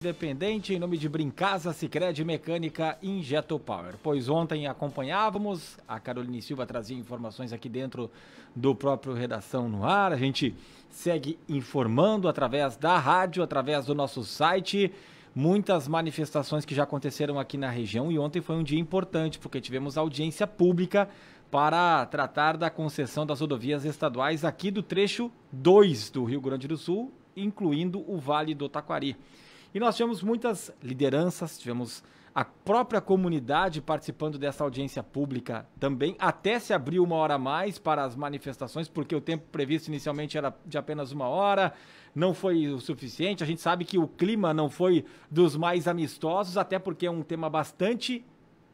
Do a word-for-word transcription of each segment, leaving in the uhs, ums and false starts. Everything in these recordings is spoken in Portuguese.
Independente, em nome de Brincasa, Sicredi, Mecânica, Injeto Power. Pois ontem acompanhávamos, a Caroline Silva trazia informações aqui dentro do próprio Redação no Ar. A gente segue informando através da rádio, através do nosso site. Muitas manifestações que já aconteceram aqui na região e ontem foi um dia importante, porque tivemos audiência pública para tratar da concessão das rodovias estaduais aqui do trecho dois do Rio Grande do Sul, incluindo o Vale do Taquari. E nós tivemos muitas lideranças, tivemos a própria comunidade participando dessa audiência pública também, até se abriu uma hora a mais para as manifestações, porque o tempo previsto inicialmente era de apenas uma hora, não foi o suficiente. A gente sabe que o clima não foi dos mais amistosos, até porque é um tema bastante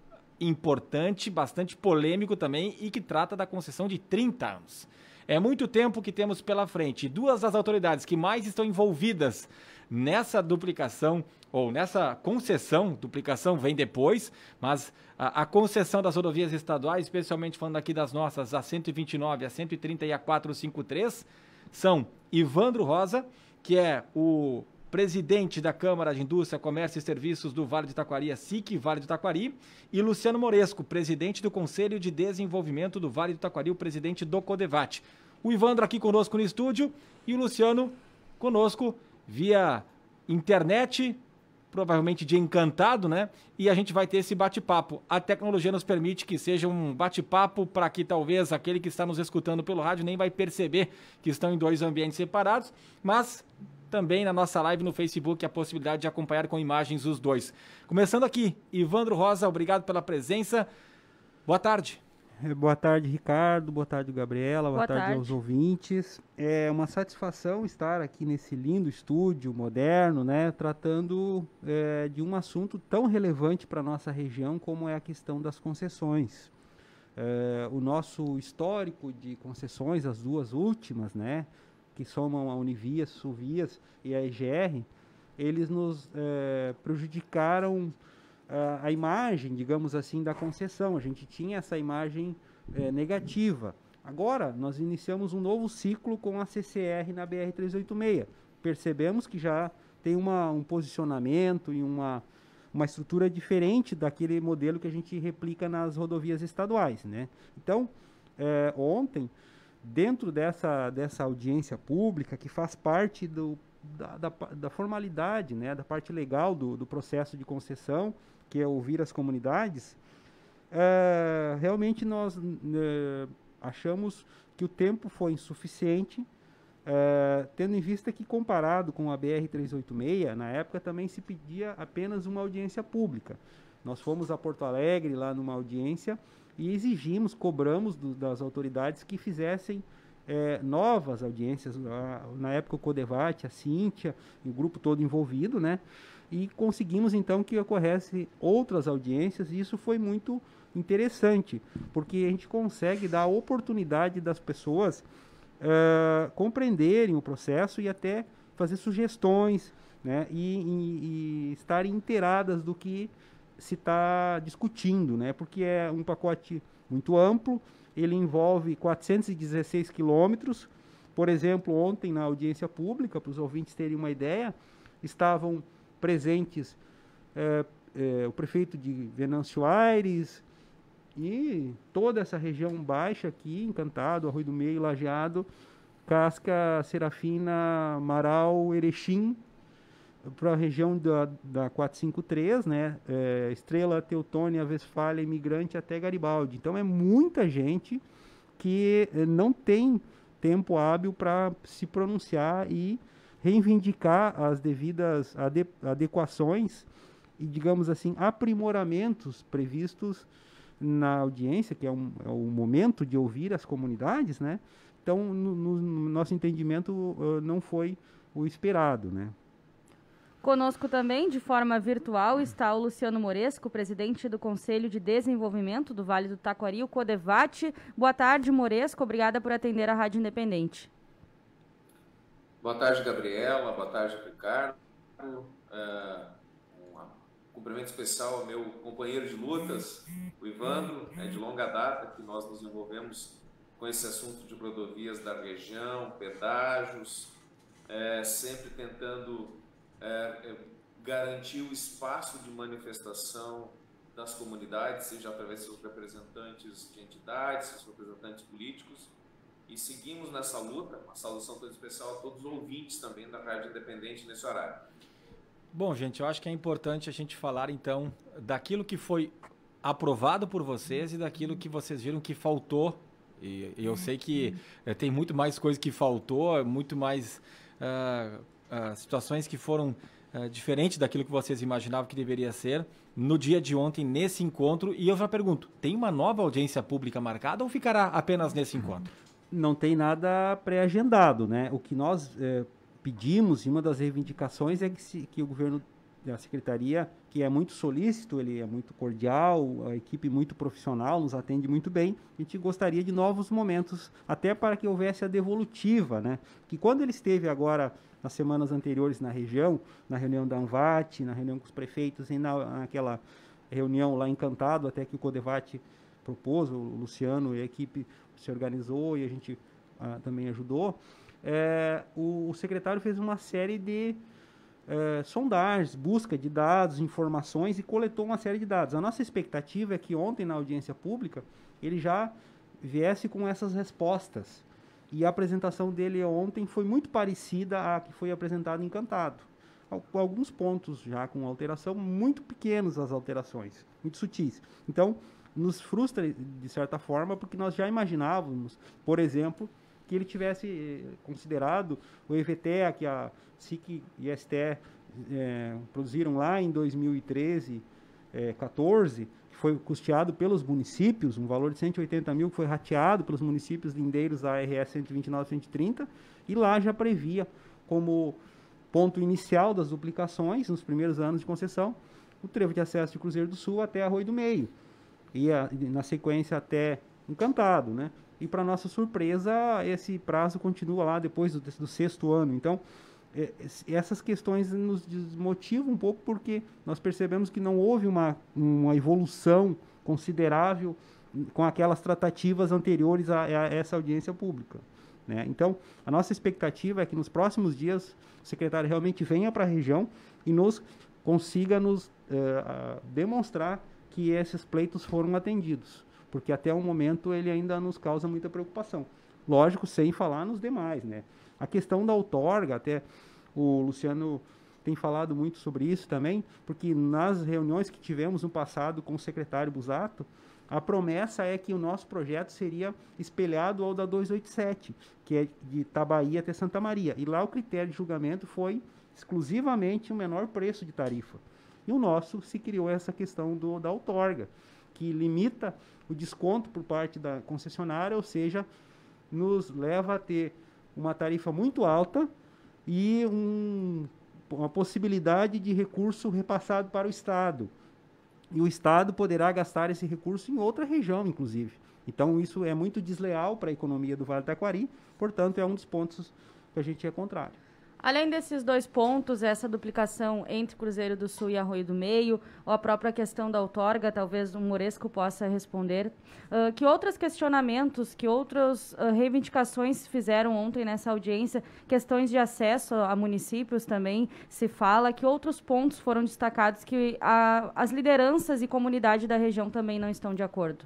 importante, bastante polêmico também e que trata da concessão de trinta anos. É muito tempo que temos pela frente. Duas das autoridades que mais estão envolvidas nessa duplicação, ou nessa concessão, duplicação vem depois, mas a, a concessão das rodovias estaduais, especialmente falando aqui das nossas, a cento e vinte e nove, a cento e trinta e a quatrocentos e cinquenta e três, são Ivandro Rosa, que é o presidente da Câmara de Indústria, Comércio e Serviços do Vale do Taquari, a SIC Vale do Taquari, e Luciano Moresco, presidente do Conselho de Desenvolvimento do Vale do Taquari, o presidente do CODEVAT. O Ivandro aqui conosco no estúdio e o Luciano conosco via internet, provavelmente de Encantado, né? E a gente vai ter esse bate-papo. A tecnologia nos permite que seja um bate-papo para que talvez aquele que está nos escutando pelo rádio nem vai perceber que estão em dois ambientes separados, mas também na nossa live no Facebook a possibilidade de acompanhar com imagens os dois. Começando aqui, Ivandro Rosa, obrigado pela presença. Boa tarde. Boa tarde, Ricardo. Boa tarde, Gabriela. Boa, Boa tarde, tarde aos ouvintes. É uma satisfação estar aqui nesse lindo estúdio moderno, né, tratando é, de um assunto tão relevante para a nossa região como é a questão das concessões. É, o nosso histórico de concessões, as duas últimas, né, que somam a Univias, Suvias e a E G R, eles nos é, prejudicaram a, a imagem, digamos assim, da concessão. A gente tinha essa imagem é, negativa. Agora, nós iniciamos um novo ciclo com a C C R na B R trezentos e oitenta e seis. Percebemos que já tem uma, um posicionamento e uma, uma estrutura diferente daquele modelo que a gente replica nas rodovias estaduais, né? Então, é, ontem, dentro dessa, dessa audiência pública, que faz parte do, da, da, da formalidade, né, da parte legal do, do processo de concessão, que é ouvir as comunidades, é, realmente nós é, achamos que o tempo foi insuficiente, é, tendo em vista que, comparado com a B R trezentos e oitenta e seis, na época também se pedia apenas uma audiência pública. Nós fomos a Porto Alegre, lá numa audiência, e exigimos, cobramos do, das autoridades que fizessem é, novas audiências, a, na época o CODEVAT, a Cíntia, e o grupo todo envolvido, né? E conseguimos então que ocorresse outras audiências, e isso foi muito interessante, porque a gente consegue dar a oportunidade das pessoas é, compreenderem o processo e até fazer sugestões, né? E, e, e estarem inteiradas do que se está discutindo, né? Porque é um pacote muito amplo, ele envolve quatrocentos e dezesseis quilômetros. Por exemplo, ontem na audiência pública, para os ouvintes terem uma ideia, estavam presentes é, é, o prefeito de Venâncio Aires e toda essa região baixa aqui, Encantado, Arroio do Meio, Lajeado, Casca, Serafina, Marau, Erechim, para a região da, da quatrocentos e cinquenta e três, né, é, Estrela, Teutônia, Westfália, Imigrante até Garibaldi. Então é muita gente que não tem tempo hábil para se pronunciar e reivindicar as devidas ade adequações e, digamos assim, aprimoramentos previstos na audiência, que é, um, é o momento de ouvir as comunidades, né? Então, no, no nosso entendimento, uh, não foi o esperado, né? Conosco também, de forma virtual, está o Luciano Moresco, presidente do Conselho de Desenvolvimento do Vale do Taquari, o CODEVAT. Boa tarde, Moresco. Obrigada por atender a Rádio Independente. Boa tarde, Gabriela. Boa tarde, Ricardo. Uh, um cumprimento especial ao meu companheiro de lutas, o Ivandro, é de longa data que nós nos envolvemos com esse assunto de rodovias da região, pedágios, é, sempre tentando É, garantir o espaço de manifestação das comunidades, seja através de seus representantes de entidades, seus representantes políticos, e seguimos nessa luta. Uma saudação toda especial a todos os ouvintes também da Rádio Independente nesse horário. Bom, gente, eu acho que é importante a gente falar, então, daquilo que foi aprovado por vocês e daquilo que vocês viram que faltou. E, e eu sei que é, tem muito mais coisa que faltou, muito mais uh, uh, situações que foram uh, diferentes daquilo que vocês imaginavam que deveria ser no dia de ontem, nesse encontro. E eu já pergunto, tem uma nova audiência pública marcada ou ficará apenas nesse encontro? Não tem nada pré-agendado, né? O que nós é, pedimos, e uma das reivindicações é que, se, que o governo da secretaria, que é muito solícito, ele é muito cordial, a equipe muito profissional, nos atende muito bem. A gente gostaria de novos momentos, até para que houvesse a devolutiva, né? Que quando ele esteve agora, nas semanas anteriores na região, na reunião da ANVAT, na reunião com os prefeitos, e na, naquela reunião lá Encantado, até que o CODEVAT propôs, o Luciano e a equipe se organizou e a gente ah, também ajudou, é, o, o secretário fez uma série de é, sondagens, busca de dados, informações e coletou uma série de dados. A nossa expectativa é que ontem, na audiência pública, ele já viesse com essas respostas. E a apresentação dele ontem foi muito parecida à que foi apresentada em Encantado. Alguns pontos já com alteração, muito pequenos as alterações, muito sutis. Então, nos frustra, de certa forma, porque nós já imaginávamos, por exemplo, que ele tivesse considerado o E V T E, que a S I C e a S T E é, produziram lá em dois mil e treze, é, quatorze, que foi custeado pelos municípios, um valor de cento e oitenta mil, que foi rateado pelos municípios lindeiros da R S cento e vinte e nove, cento e trinta, e lá já previa como ponto inicial das duplicações, nos primeiros anos de concessão, o trevo de acesso de Cruzeiro do Sul até Arroio do Meio. E a, na sequência até Encantado, né? E para nossa surpresa, esse prazo continua lá depois do, do sexto ano. Então, é, essas questões nos desmotivam um pouco porque nós percebemos que não houve uma, uma evolução considerável com aquelas tratativas anteriores a, a essa audiência pública, né? Então, a nossa expectativa é que nos próximos dias o secretário realmente venha para a região e nos consiga nos é, demonstrar que esses pleitos foram atendidos, porque até o momento ele ainda nos causa muita preocupação. Lógico, sem falar nos demais, né? A questão da outorga, até o Luciano tem falado muito sobre isso também, porque nas reuniões que tivemos no passado com o secretário Busato, a promessa é que o nosso projeto seria espelhado ao da duzentos e oitenta e sete, que é de Itabaí até Santa Maria. E lá o critério de julgamento foi exclusivamente o menor preço de tarifa. E o nosso se criou essa questão do, da outorga, que limita o desconto por parte da concessionária, ou seja, nos leva a ter uma tarifa muito alta e um, uma possibilidade de recurso repassado para o Estado. E o Estado poderá gastar esse recurso em outra região, inclusive. Então, isso é muito desleal para a economia do Vale do Taquari, portanto, é um dos pontos que a gente é contrário. Além desses dois pontos, essa duplicação entre Cruzeiro do Sul e Arroio do Meio, ou a própria questão da outorga, talvez o Moresco possa responder, uh, que outros questionamentos, que outras uh, reivindicações fizeram ontem nessa audiência, questões de acesso a municípios também se fala, que outros pontos foram destacados que a, as lideranças e comunidade da região também não estão de acordo?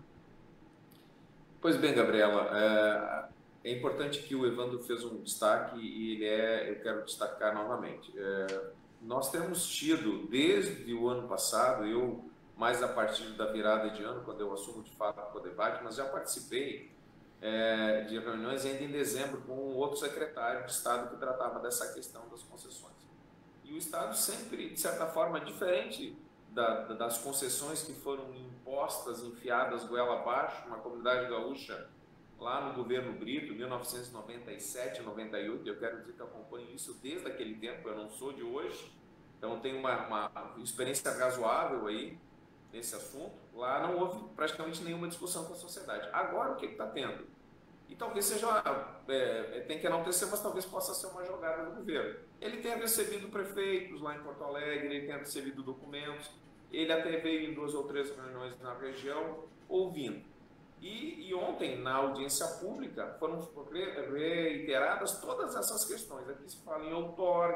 Pois bem, Gabriela, é... É importante que o Evandro fez um destaque e ele é, eu quero destacar novamente. É, nós temos tido, desde o ano passado, eu mais a partir da virada de ano, quando eu assumo de fato o CODEVAT, mas já participei é, de reuniões ainda em dezembro com outro secretário de Estado que tratava dessa questão das concessões. E o Estado sempre, de certa forma, diferente da, das concessões que foram impostas, enfiadas goela abaixo, na comunidade gaúcha, lá no governo Brito, mil novecentos e noventa e sete, noventa e oito, eu quero dizer que eu acompanho isso desde aquele tempo, eu não sou de hoje, então tenho uma, uma experiência razoável aí nesse assunto. Lá não houve praticamente nenhuma discussão com a sociedade. Agora o que está tendo? E talvez seja, é, tem que enaltecer, mas talvez possa ser uma jogada do governo. Ele tem recebido prefeitos lá em Porto Alegre, ele tem recebido documentos, ele até veio em duas ou três reuniões na região ouvindo. E, e ontem, na audiência pública, foram reiteradas todas essas questões. Aqui se fala em outorga,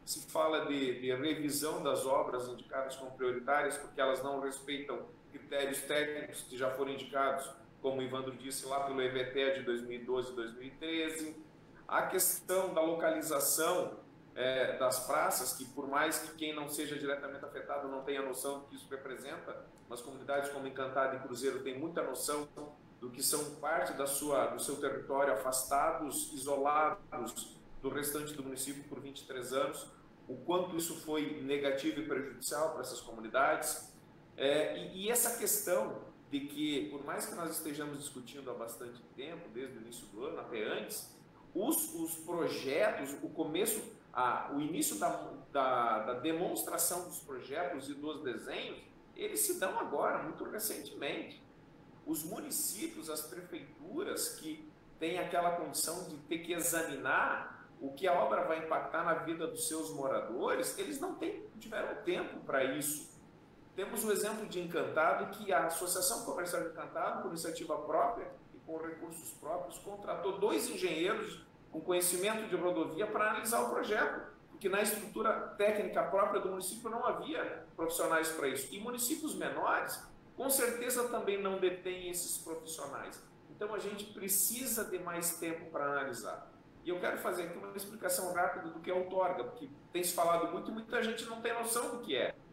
se fala de, de revisão das obras indicadas como prioritárias, porque elas não respeitam critérios técnicos que já foram indicados, como o Ivandro disse, lá pelo E V T E de dois mil e doze e dois mil e treze. A questão da localização é, das praças, que por mais que quem não seja diretamente afetado não tenha noção do que isso representa, mas comunidades como Encantada e Cruzeiro têm muita noção do que são parte da sua, do seu território, afastados, isolados do restante do município por vinte e três anos, o quanto isso foi negativo e prejudicial para essas comunidades. É, e, e essa questão de que, por mais que nós estejamos discutindo há bastante tempo, desde o início do ano até antes, os, os projetos, o começo, a, o início da, da, da demonstração dos projetos e dos desenhos, eles se dão agora, muito recentemente. Os municípios, as prefeituras que têm aquela condição de ter que examinar o que a obra vai impactar na vida dos seus moradores, eles não têm, tiveram tempo para isso. Temos o exemplo de Encantado, que a Associação Comercial de Encantado, por iniciativa própria e com recursos próprios, contratou dois engenheiros com conhecimento de rodovia para analisar o projeto, porque na estrutura técnica própria do município não havia profissionais para isso. E municípios menores, com certeza, também não detêm esses profissionais. Então, a gente precisa de mais tempo para analisar. E eu quero fazer aqui uma explicação rápida do que é outorga, porque tem se falado muito e muita gente não tem noção do que é.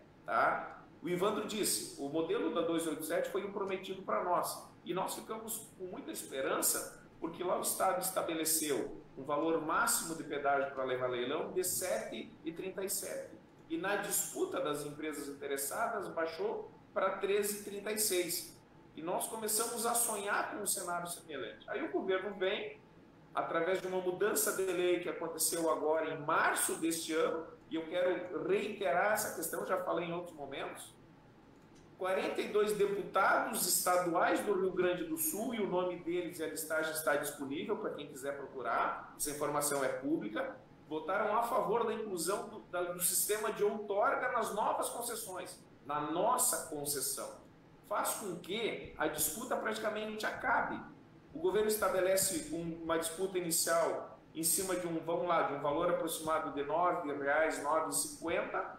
Tá? O Ivandro disse, o modelo da duzentos e oitenta e sete foi um prometido para nós. E nós ficamos com muita esperança, porque lá o Estado estabeleceu um valor máximo de pedágio para levar leilão de sete reais e trinta e sete centavos. E na disputa das empresas interessadas, baixou para treze reais e trinta e seis centavos. E nós começamos a sonhar com um cenário semelhante. Aí o governo vem, através de uma mudança de lei que aconteceu agora em março deste ano, e eu quero reiterar essa questão, já falei em outros momentos, quarenta e dois deputados estaduais do Rio Grande do Sul, e o nome deles e a listagem está disponível para quem quiser procurar, essa informação é pública, votaram a favor da inclusão do, da, do sistema de outorga nas novas concessões, na nossa concessão. Faz com que a disputa praticamente acabe. O governo estabelece um, uma disputa inicial em cima de um, vamos lá, de um valor aproximado de nove reais, nove reais e cinquenta centavos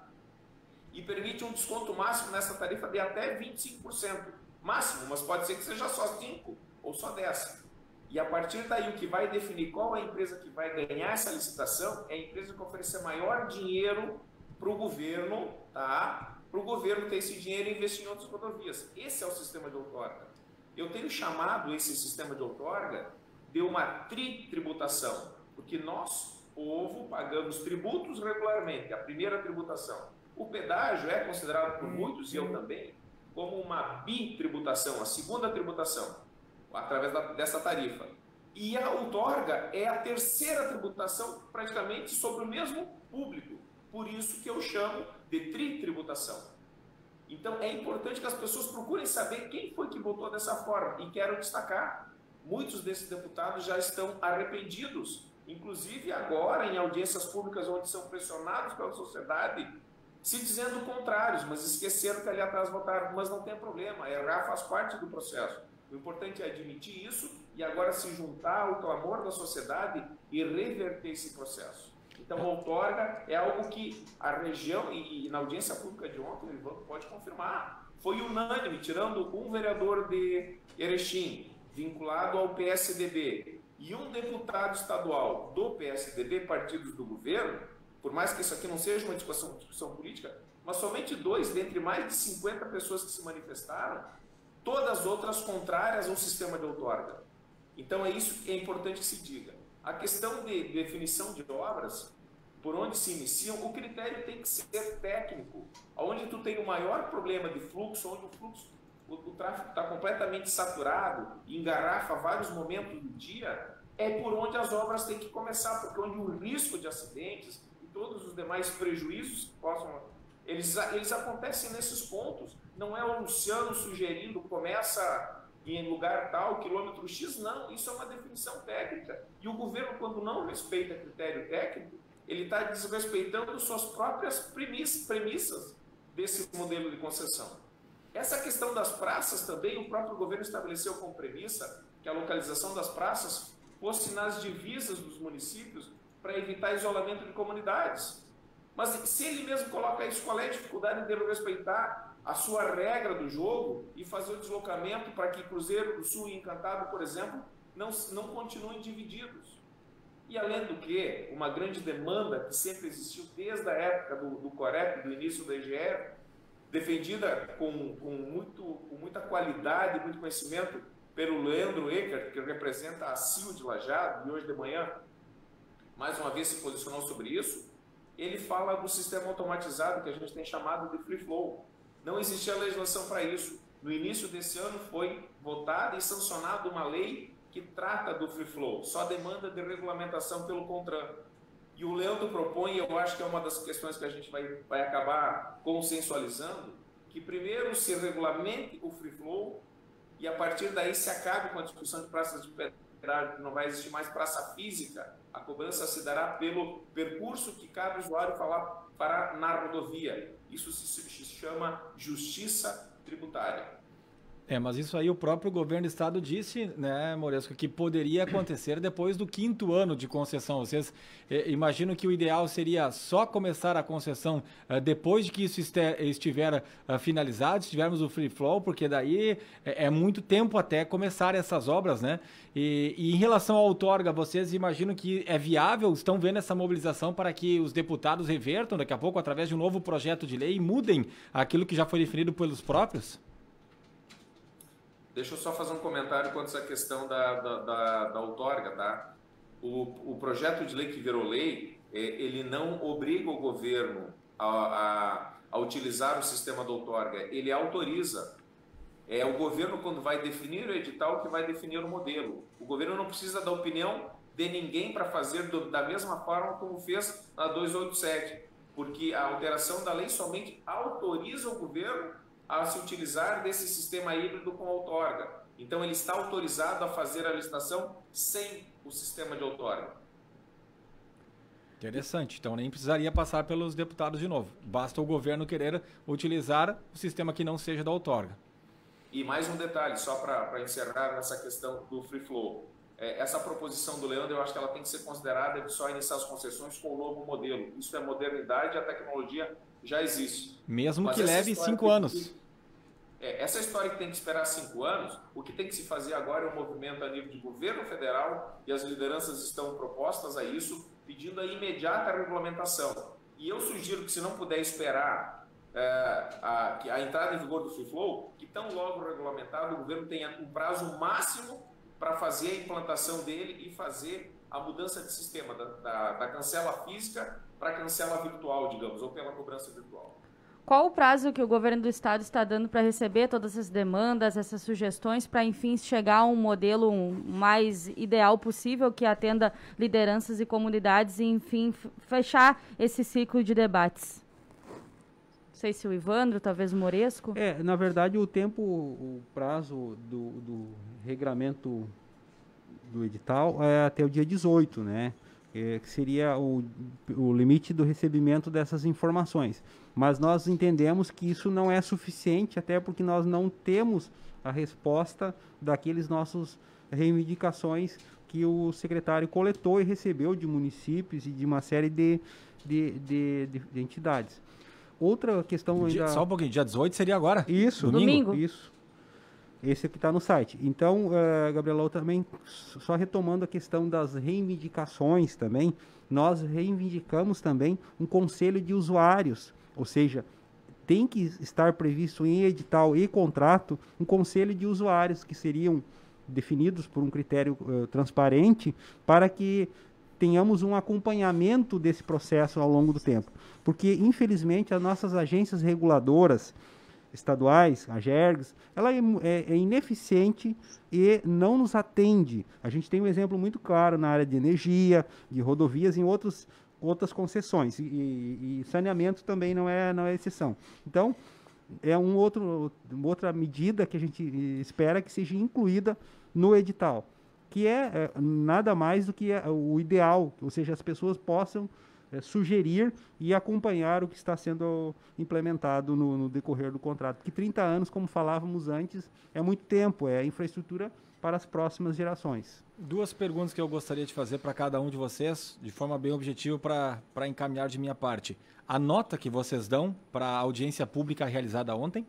e permite um desconto máximo nessa tarifa de até vinte e cinco por cento. Máximo, mas pode ser que seja só cinco por cento ou só dez por cento. E a partir daí, o que vai definir qual é a empresa que vai ganhar essa licitação é a empresa que oferecer maior dinheiro para o governo, tá? Para o governo ter esse dinheiro e investir em outras rodovias. Esse é o sistema de outorga. Eu tenho chamado esse sistema de outorga de uma tritributação, porque nós, povo, pagamos tributos regularmente, a primeira tributação. O pedágio é considerado por muitos, e eu também, como uma bitributação, a segunda tributação, através da, dessa tarifa. E a outorga é a terceira tributação, praticamente, sobre o mesmo público. Por isso que eu chamo de tritributação. Então, é importante que as pessoas procurem saber quem foi que votou dessa forma. E quero destacar, muitos desses deputados já estão arrependidos, inclusive agora em audiências públicas onde são pressionados pela sociedade, se dizendo contrários, mas esqueceram que ali atrás votaram. Mas não tem problema, errar faz parte do processo. O importante é admitir isso e agora se juntar ao clamor da sociedade e reverter esse processo. Então, a outorga é algo que a região, e, e na audiência pública de ontem, o Ivan pode confirmar, foi unânime, tirando um vereador de Erechim, vinculado ao P S D B, e um deputado estadual do P S D B, partidos do governo, por mais que isso aqui não seja uma discussão, discussão política, mas somente dois dentre mais de cinquenta pessoas que se manifestaram, todas as outras contrárias ao sistema de outorga. Então, é isso que é importante que se diga. A questão de definição de obras, por onde se iniciam, o critério tem que ser técnico. Onde tu tem o maior problema de fluxo, onde o fluxo, o, o tráfego está completamente saturado, engarrafa vários momentos do dia, é por onde as obras têm que começar, porque onde o risco de acidentes e todos os demais prejuízos que possam, eles, eles acontecem nesses pontos. Não é o Luciano sugerindo, começa em lugar tal, quilômetro X, não, isso é uma definição técnica. E o governo, quando não respeita critério técnico, ele está desrespeitando suas próprias premissas desse modelo de concessão. Essa questão das praças também, o próprio governo estabeleceu como premissa que a localização das praças fosse nas divisas dos municípios para evitar isolamento de comunidades. Mas se ele mesmo coloca isso, qual é a dificuldade dele respeitar a sua regra do jogo e fazer o deslocamento para que Cruzeiro do Sul e Encantado, por exemplo, não, não continuem divididos? E além do que, uma grande demanda que sempre existiu desde a época do, do Corep, do início da E G E, defendida com, com, muito, com muita qualidade, muito conhecimento pelo Leandro Eckert, que representa a C I O de Lajeado, e hoje de manhã, mais uma vez se posicionou sobre isso. Ele fala do sistema automatizado que a gente tem chamado de Free Flow. Não existia legislação para isso. No início desse ano foi votada e sancionada uma lei que trata do Free Flow, só demanda de regulamentação pelo CONTRAN. E o Leandro propõe, eu acho que é uma das questões que a gente vai, vai acabar consensualizando, que primeiro se regulamente o Free Flow e a partir daí se acabe com a discussão de praças de pedágio, que não vai existir mais praça física. A cobrança se dará pelo percurso que cada usuário falar, fará na rodovia. Isso se chama justiça tributária. É, mas isso aí o próprio governo do estado disse, né, Moresco, que poderia acontecer depois do quinto ano de concessão. Vocês eh, imaginam que o ideal seria só começar a concessão eh, depois de que isso este, estiver eh, finalizado, se tivermos o free flow, porque daí é, é muito tempo até começar essas obras, né? E, e em relação à outorga, vocês imaginam que é viável, estão vendo essa mobilização para que os deputados revertam daqui a pouco através de um novo projeto de lei e mudem aquilo que já foi definido pelos próprios? Deixa eu só fazer um comentário quanto a essa questão da, da, da, da outorga, tá? O, o projeto de lei que virou lei, é, ele não obriga o governo a, a, a utilizar o sistema da outorga, ele autoriza. É o governo, quando vai definir o edital, que vai definir o modelo. O governo não precisa da opinião de ninguém para fazer do, da mesma forma como fez na duzentos e oitenta e sete, porque a alteração da lei somente autoriza o governo a se utilizar desse sistema híbrido com outorga. Então, ele está autorizado a fazer a licitação sem o sistema de outorga. Interessante. Então, nem precisaria passar pelos deputados de novo. Basta o governo querer utilizar o sistema que não seja da outorga. E mais um detalhe, só para encerrar nessa questão do free flow. É, essa proposição do Leandro, eu acho que ela tem que ser considerada de só iniciar as concessões com o novo modelo. Isso é modernidade, a tecnologia já existe. Mesmo Mas que leve cinco anos. Que, é, essa história que tem que esperar cinco anos, o que tem que se fazer agora é um movimento a nível de governo federal, e as lideranças estão propostas a isso, pedindo a imediata regulamentação. E eu sugiro que, se não puder esperar é, a, a entrada em vigor do Free Flow, que tão logo regulamentado, o governo tenha um prazo máximo para fazer a implantação dele e fazer a mudança de sistema, da, da, da cancela física para a cancela virtual, digamos, ou pela cobrança virtual. Qual o prazo que o governo do estado está dando para receber todas essas demandas, essas sugestões, para, enfim, chegar a um modelo mais ideal possível que atenda lideranças e comunidades e, enfim, fechar esse ciclo de debates? Não sei se o Ivandro, talvez o Moresco. É, na verdade, o tempo, o prazo do, do regramento do edital é até o dia dezoito, né? É, que seria o, o limite do recebimento dessas informações. Mas nós entendemos que isso não é suficiente, até porque nós não temos a resposta daqueles nossos reivindicações que o secretário coletou e recebeu de municípios e de uma série de, de, de, de, de entidades. Outra questão dia, ainda... Só um pouquinho, dia dezoito seria agora? Isso, domingo. Isso. Esse aqui está no site. Então, uh, Gabriela, também, só retomando a questão das reivindicações também, nós reivindicamos também um conselho de usuários, ou seja, tem que estar previsto em edital e contrato um conselho de usuários que seriam definidos por um critério uh, transparente para que tenhamos um acompanhamento desse processo ao longo do tempo. Porque, infelizmente, as nossas agências reguladoras estaduais, a GERGS, ela é, é, é ineficiente e não nos atende. A gente tem um exemplo muito claro na área de energia, de rodovias, em outros, outras concessões. E, e, e saneamento também não é, não é exceção. Então, é um outro, uma outra medida que a gente espera que seja incluída no edital, que é, é nada mais do que o ideal, ou seja, as pessoas possam É, sugerir e acompanhar o que está sendo implementado no, no decorrer do contrato. Porque trinta anos, como falávamos antes, é muito tempo, é infraestrutura para as próximas gerações. Duas perguntas que eu gostaria de fazer para cada um de vocês, de forma bem objetiva, para encaminhar de minha parte. a nota que vocês dão para a audiência pública realizada ontem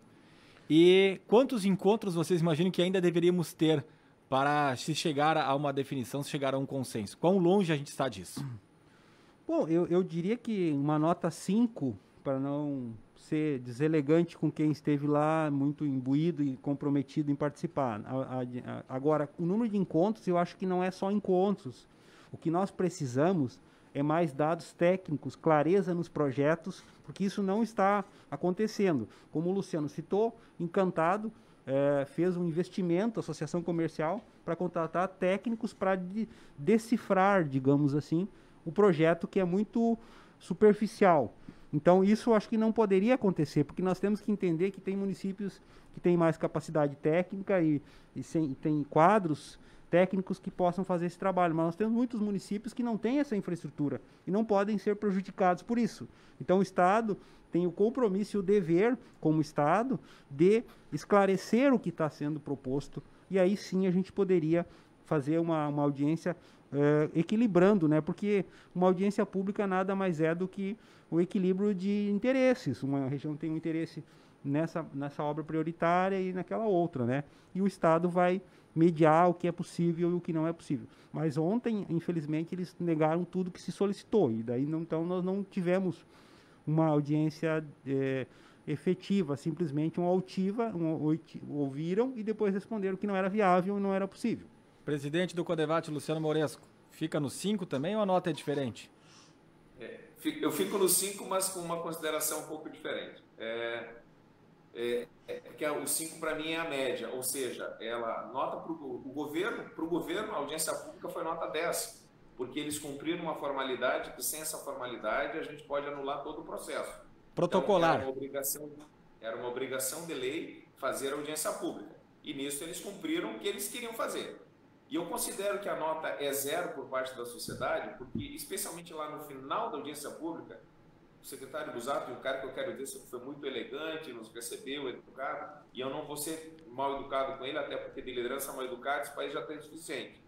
e quantos encontros vocês imaginam que ainda deveríamos ter para se chegar a uma definição, se chegar a um consenso? Quão longe a gente está disso? Bom, eu, eu diria que uma nota cinco, para não ser deselegante com quem esteve lá, muito imbuído e comprometido em participar. A, a, a, agora, o número de encontros, eu acho que não é só encontros. O que nós precisamos é mais dados técnicos, clareza nos projetos, porque isso não está acontecendo. Como o Luciano citou, Encantado é, fez um investimento, associação comercial, para contratar técnicos para de, decifrar, digamos assim, o projeto que é muito superficial. Então, isso eu acho que não poderia acontecer, porque nós temos que entender que tem municípios que têm mais capacidade técnica e, e, sem, e tem quadros técnicos que possam fazer esse trabalho, mas nós temos muitos municípios que não têm essa infraestrutura e não podem ser prejudicados por isso. Então, o Estado tem o compromisso e o dever, como Estado, de esclarecer o que está sendo proposto, e aí sim a gente poderia fazer uma, uma audiência é, equilibrando, né? Porque uma audiência pública nada mais é do que o equilíbrio de interesses. Uma região tem um interesse nessa, nessa obra prioritária e naquela outra, né? E o Estado vai mediar o que é possível e o que não é possível. Mas ontem, infelizmente, eles negaram tudo que se solicitou, e daí não, então nós não tivemos uma audiência é, efetiva, simplesmente uma altiva, um, ouviram e depois responderam que não era viável e não era possível. Presidente do Codevate, Luciano Moresco, fica no cinco também ou a nota é diferente? É, eu fico no cinco, mas com uma consideração um pouco diferente. É, é, é que o cinco para mim é a média, ou seja, ela nota para o governo, para o governo a audiência pública foi nota dez, porque eles cumpriram uma formalidade que sem essa formalidade a gente pode anular todo o processo. Protocolar. Então, era uma obrigação, era uma obrigação de lei fazer a audiência pública, e nisso eles cumpriram o que eles queriam fazer. E eu considero que a nota é zero por parte da sociedade, porque, especialmente lá no final da audiência pública, o secretário Busato, um cara que eu quero dizer, foi muito elegante, nos recebeu, educado, e eu não vou ser mal educado com ele, até porque de liderança mal educado, esse país já tem o suficiente.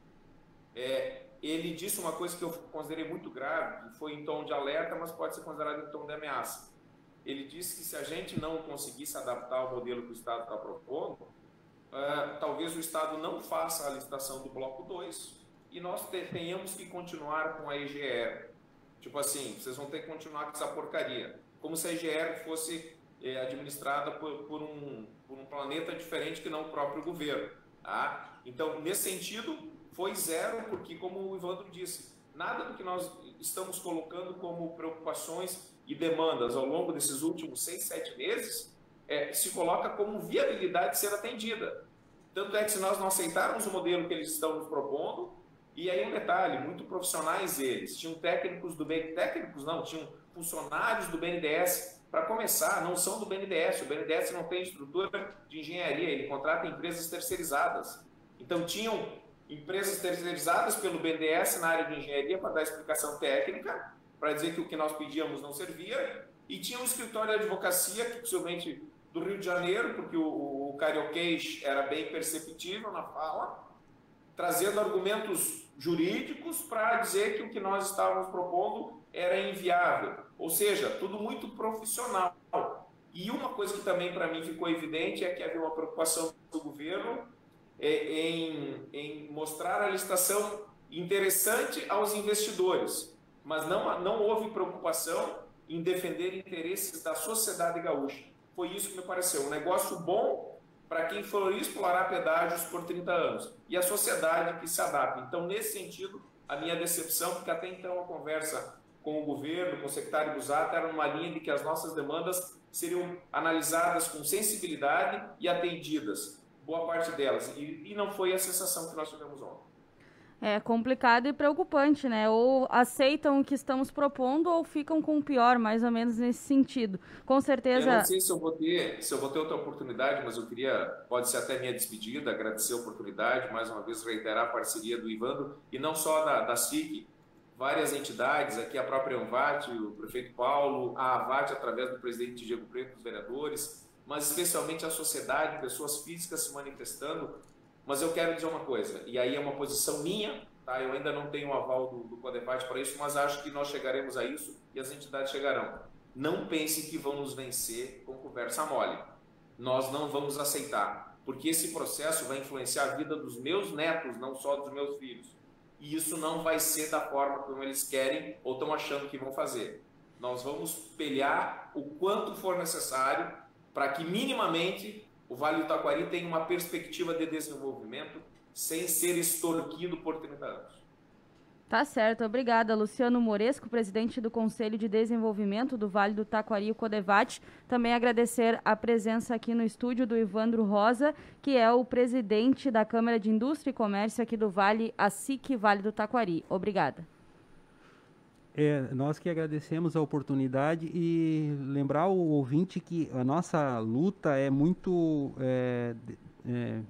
É, ele disse uma coisa que eu considerei muito grave, que foi em tom de alerta, mas pode ser considerado em tom de ameaça. Ele disse que se a gente não conseguisse adaptar o modelo que o Estado está propondo, Uh, talvez o Estado não faça a licitação do bloco dois e nós tenhamos que continuar com a E G R. Tipo assim, vocês vão ter que continuar com essa porcaria. Como se a E G R fosse eh, administrada por, por, um, por um planeta diferente que não o próprio governo. Tá? Então, nesse sentido, foi zero, porque, como o Ivandro disse, nada do que nós estamos colocando como preocupações e demandas ao longo desses últimos seis, sete meses É, se coloca como viabilidade de ser atendida. Tanto é que se nós não aceitarmos o modelo que eles estão nos propondo, e aí um detalhe, muito profissionais eles, tinham técnicos do B N D S, técnicos não, tinham funcionários do B N D S, para começar, não são do B N D S, o B N D S não tem estrutura de engenharia, ele contrata empresas terceirizadas. Então tinham empresas terceirizadas pelo B N D S na área de engenharia para dar explicação técnica, para dizer que o que nós pedíamos não servia, e tinha um escritório de advocacia que possivelmente do Rio de Janeiro, porque o, o carioquês era bem perceptível na fala, trazendo argumentos jurídicos para dizer que o que nós estávamos propondo era inviável. Ou seja, tudo muito profissional. E uma coisa que também para mim ficou evidente é que havia uma preocupação do governo é, em, em mostrar a licitação interessante aos investidores, mas não, não houve preocupação em defender interesses da sociedade gaúcha. Foi isso que me pareceu. Um negócio bom para quem for explorar pedágios por trinta anos. E a sociedade que se adapta. Então, nesse sentido, a minha decepção, porque até então a conversa com o governo, com o secretário Busato, era numa linha de que as nossas demandas seriam analisadas com sensibilidade e atendidas. Boa parte delas. E, e não foi a sensação que nós tivemos ontem. É complicado e preocupante, né? Ou aceitam o que estamos propondo ou ficam com o pior, mais ou menos nesse sentido. Com certeza... Eu não sei se eu vou ter, se eu vou ter outra oportunidade, mas eu queria, pode ser até minha despedida, agradecer a oportunidade, mais uma vez reiterar a parceria do Ivandro, e não só da, da S I C, várias entidades, aqui a própria Anvat, o prefeito Paulo, a Avat através do presidente Diego Preto, os vereadores, mas especialmente a sociedade, pessoas físicas se manifestando. Mas eu quero dizer uma coisa, e aí é uma posição minha, tá? Eu ainda não tenho o aval do, do Codevate para isso, mas acho que nós chegaremos a isso e as entidades chegarão. não pensem que vão nos vencer com conversa mole. Nós não vamos aceitar, porque esse processo vai influenciar a vida dos meus netos, não só dos meus filhos. E isso não vai ser da forma como eles querem ou estão achando que vão fazer. Nós vamos pelear o quanto for necessário para que minimamente o Vale do Taquari tenha uma perspectiva de desenvolvimento sem ser extorquido por trinta anos. Tá certo, obrigada. Luciano Moresco, presidente do Conselho de Desenvolvimento do Vale do Taquari, o CODEVAT. Também agradecer a presença aqui no estúdio do Ivandro Rosa, que é o presidente da Câmara de Indústria e Comércio aqui do Vale, a S I C Vale do Taquari. Obrigada. É, nós que agradecemos a oportunidade e lembrar o ouvinte que a nossa luta é muito é, é,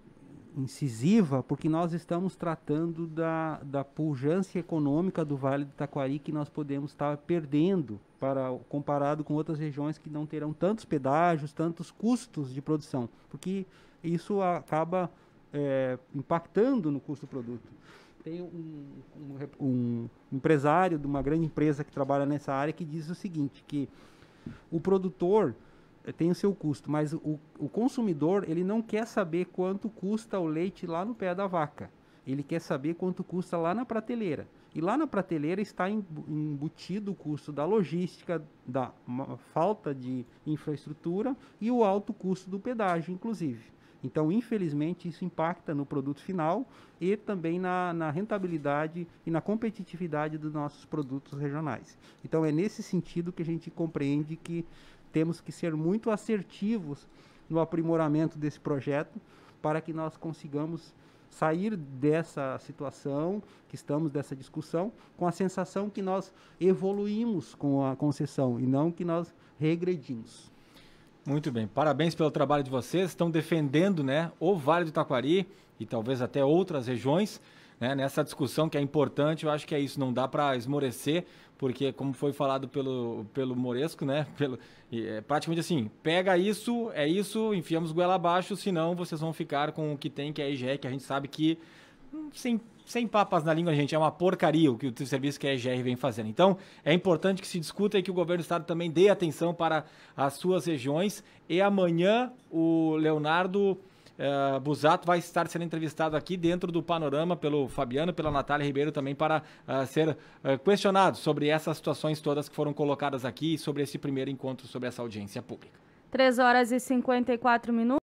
incisiva, porque nós estamos tratando da, da pujança econômica do Vale do Taquari, que nós podemos estar perdendo para, comparado com outras regiões que não terão tantos pedágios, tantos custos de produção, porque isso acaba é, impactando no custo do produto. Tem um, um, um empresário de uma grande empresa que trabalha nessa área que diz o seguinte, que o produtor tem o seu custo, mas o, o consumidor ele não quer saber quanto custa o leite lá no pé da vaca. Ele quer saber quanto custa lá na prateleira. E lá na prateleira está embutido o custo da logística, da falta de infraestrutura e o alto custo do pedágio, inclusive. Então, infelizmente, isso impacta no produto final e também na, na rentabilidade e na competitividade dos nossos produtos regionais. Então, é nesse sentido que a gente compreende que temos que ser muito assertivos no aprimoramento desse projeto para que nós consigamos sair dessa situação, que estamos dessa discussão, com a sensação que nós evoluímos com a concessão e não que nós regredimos. Muito bem, parabéns pelo trabalho de vocês, estão defendendo, né, o Vale do Taquari e talvez até outras regiões, né, nessa discussão que é importante. Eu acho que é isso, não dá para esmorecer, porque como foi falado pelo, pelo Moresco, né, pelo, é praticamente assim, pega isso, é isso, enfiamos goela abaixo, senão vocês vão ficar com o que tem, que é a I G E, que a gente sabe que, sem, sem papas na língua, gente, é uma porcaria o que o serviço que a I G R vem fazendo. Então, é importante que se discuta e que o governo do estado também dê atenção para as suas regiões. E amanhã o Leonardo uh, Busato vai estar sendo entrevistado aqui dentro do Panorama pelo Fabiano, pela Natália Ribeiro também, para uh, ser uh, questionado sobre essas situações todas que foram colocadas aqui e sobre esse primeiro encontro, sobre essa audiência pública. três horas e cinquenta e quatro minutos.